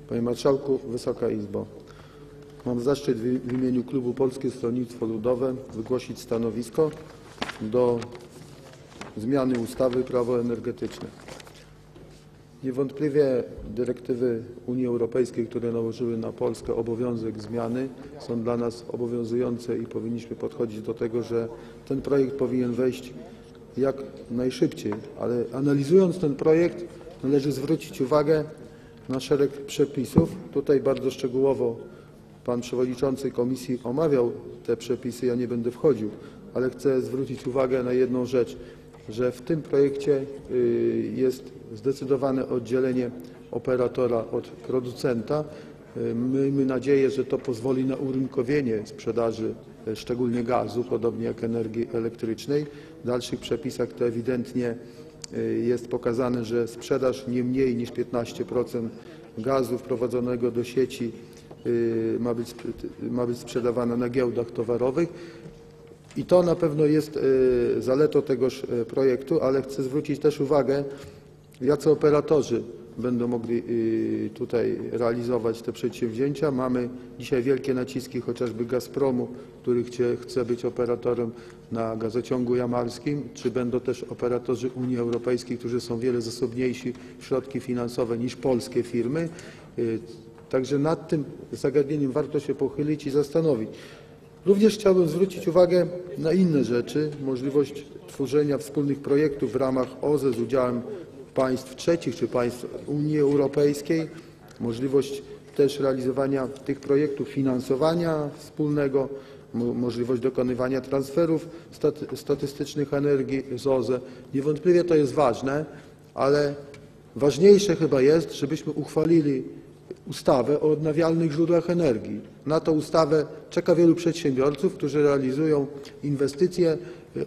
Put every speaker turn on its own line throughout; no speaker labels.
Panie Marszałku, Wysoka Izbo! Mam zaszczyt w imieniu klubu Polskie Stronnictwo Ludowe wygłosić stanowisko do zmiany ustawy Prawo energetyczne. Niewątpliwie dyrektywy Unii Europejskiej, które nałożyły na Polskę obowiązek zmiany, są dla nas obowiązujące i powinniśmy podchodzić do tego, że ten projekt powinien wejść jak najszybciej, ale analizując ten projekt, należy zwrócić uwagę na szereg przepisów. Tutaj bardzo szczegółowo pan przewodniczący komisji omawiał te przepisy, ja nie będę wchodził, ale chcę zwrócić uwagę na jedną rzecz, że w tym projekcie jest zdecydowane oddzielenie operatora od producenta. Miejmy nadzieję, że to pozwoli na urynkowienie sprzedaży szczególnie gazu, podobnie jak energii elektrycznej. W dalszych przepisach to ewidentnie jest pokazane, że sprzedaż nie mniej niż 15% gazu wprowadzonego do sieci ma być sprzedawana na giełdach towarowych. I to na pewno jest zaletą tegoż projektu, ale chcę zwrócić też uwagę, jacy operatorzy będą mogli tutaj realizować te przedsięwzięcia. Mamy dzisiaj wielkie naciski chociażby Gazpromu, który chce być operatorem na gazociągu jamarskim, czy będą też operatorzy Unii Europejskiej, którzy są wiele zasobniejsi w środki finansowe niż polskie firmy. Także nad tym zagadnieniem warto się pochylić i zastanowić. Również chciałbym zwrócić uwagę na inne rzeczy, możliwość tworzenia wspólnych projektów w ramach OZE z udziałem państw trzecich czy państw Unii Europejskiej, możliwość też realizowania tych projektów, finansowania wspólnego, możliwość dokonywania transferów statystycznych energii z OZE. Niewątpliwie to jest ważne, ale ważniejsze chyba jest, żebyśmy uchwalili ustawę o odnawialnych źródłach energii. Na tę ustawę czeka wielu przedsiębiorców, którzy realizują inwestycje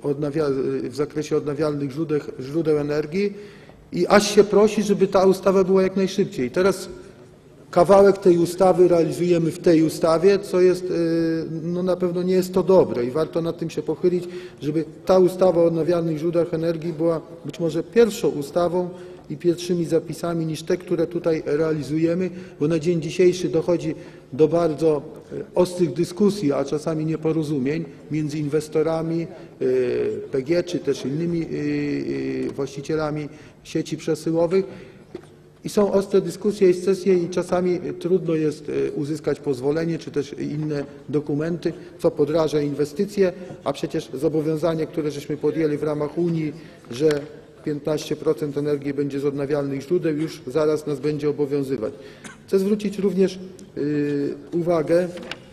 w zakresie odnawialnych źródeł energii i aż się prosi, żeby ta ustawa była jak najszybciej. Teraz kawałek tej ustawy realizujemy w tej ustawie, co jest, na pewno nie jest to dobre i warto nad tym się pochylić, żeby ta ustawa o odnawialnych źródłach energii była być może pierwszą ustawą i pierwszymi zapisami niż te, które tutaj realizujemy, bo na dzień dzisiejszy dochodzi do bardzo ostrych dyskusji, a czasami nieporozumień między inwestorami PGE czy też innymi właścicielami sieci przesyłowych. I są ostre dyskusje i sesje i czasami trudno jest uzyskać pozwolenie czy też inne dokumenty, co podraża inwestycje, a przecież zobowiązanie, które żeśmy podjęli w ramach Unii, że 15% energii będzie z odnawialnych źródeł, już zaraz nas będzie obowiązywać. Chcę zwrócić również uwagę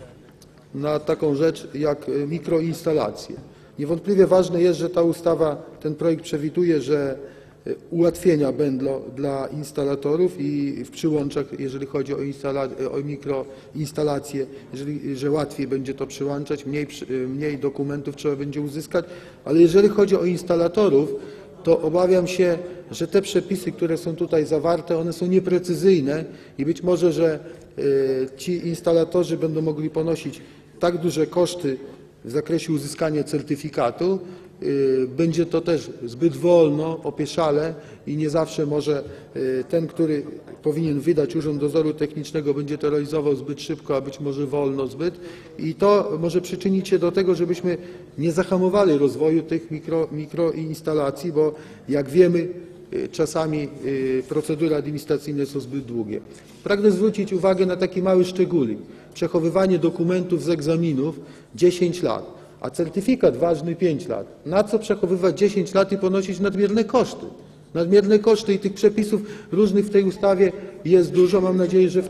na taką rzecz jak mikroinstalacje. Niewątpliwie ważne jest, że ta ustawa, ten projekt przewiduje, że ułatwienia będą dla instalatorów i w przyłączach, jeżeli chodzi o mikroinstalacje, że łatwiej będzie to przyłączać, mniej dokumentów trzeba będzie uzyskać, ale jeżeli chodzi o instalatorów, to obawiam się, że te przepisy, które są tutaj zawarte, one są nieprecyzyjne i być może, że ci instalatorzy będą mogli ponosić tak duże koszty w zakresie uzyskania certyfikatu, będzie to też zbyt wolno, opieszale i nie zawsze może ten, który powinien wydać Urząd Dozoru Technicznego, będzie to realizował zbyt szybko, a być może wolno zbyt i to może przyczynić się do tego, żebyśmy nie zahamowali rozwoju tych mikroinstalacji, bo jak wiemy, czasami procedury administracyjne są zbyt długie. Pragnę zwrócić uwagę na taki mały szczególik. Przechowywanie dokumentów z egzaminów 10 lat. A certyfikat ważny 5 lat. Na co przechowywać 10 lat i ponosić nadmierne koszty? Nadmierne koszty i tych przepisów różnych w tej ustawie jest dużo. Mam nadzieję, że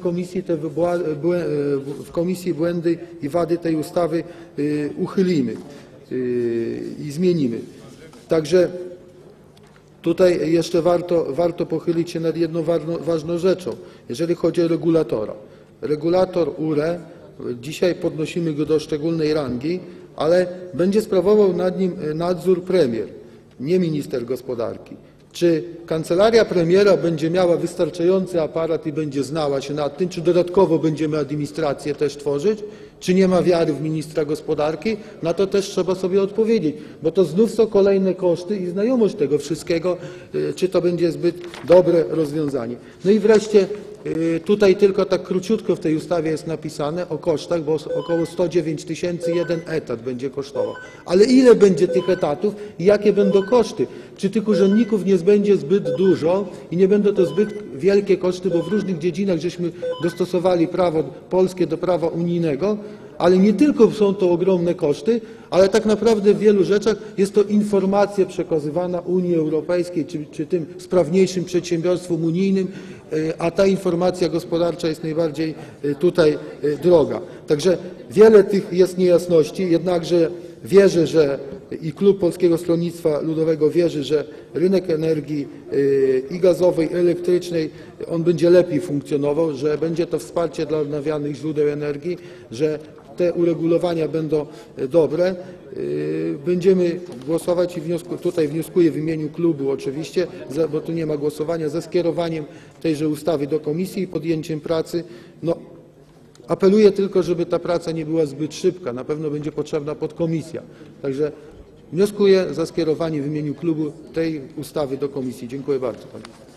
w komisji błędy i wady tej ustawy uchylimy i zmienimy. Także tutaj jeszcze warto pochylić się nad jedną ważną rzeczą, jeżeli chodzi o regulatora. Regulator URE, dzisiaj podnosimy go do szczególnej rangi, ale będzie sprawował nad nim nadzór premier, nie minister gospodarki. Czy kancelaria premiera będzie miała wystarczający aparat i będzie znała się nad tym, czy dodatkowo będziemy administrację też tworzyć, czy nie ma wiary w ministra gospodarki? Na to też trzeba sobie odpowiedzieć, bo to znów są kolejne koszty i znajomość tego wszystkiego, czy to będzie zbyt dobre rozwiązanie. No i wreszcie Tutaj tylko tak króciutko w tej ustawie jest napisane o kosztach, bo około 109 000 jeden etat będzie kosztował. Ale ile będzie tych etatów i jakie będą koszty? Czy tych urzędników nie będzie zbyt dużo i nie będą to zbyt wielkie koszty, bo w różnych dziedzinach żeśmy dostosowali prawo polskie do prawa unijnego, ale nie tylko są to ogromne koszty, ale tak naprawdę w wielu rzeczach jest to informacja przekazywana Unii Europejskiej czy tym sprawniejszym przedsiębiorstwom unijnym, a ta informacja gospodarcza jest najbardziej tutaj droga. Także wiele tych jest niejasności, jednakże wierzę, że i Klub Polskiego Stronnictwa Ludowego wierzy, że rynek energii i gazowej, i elektrycznej, on będzie lepiej funkcjonował, że będzie to wsparcie dla odnawialnych źródeł energii, że te uregulowania będą dobre. Będziemy głosować i tutaj wnioskuję w imieniu klubu oczywiście, bo tu nie ma głosowania, za skierowaniem tejże ustawy do komisji i podjęciem pracy. No, apeluję tylko, żeby ta praca nie była zbyt szybka. Na pewno będzie potrzebna podkomisja. Także wnioskuję za skierowanie w imieniu klubu tej ustawy do komisji. Dziękuję bardzo.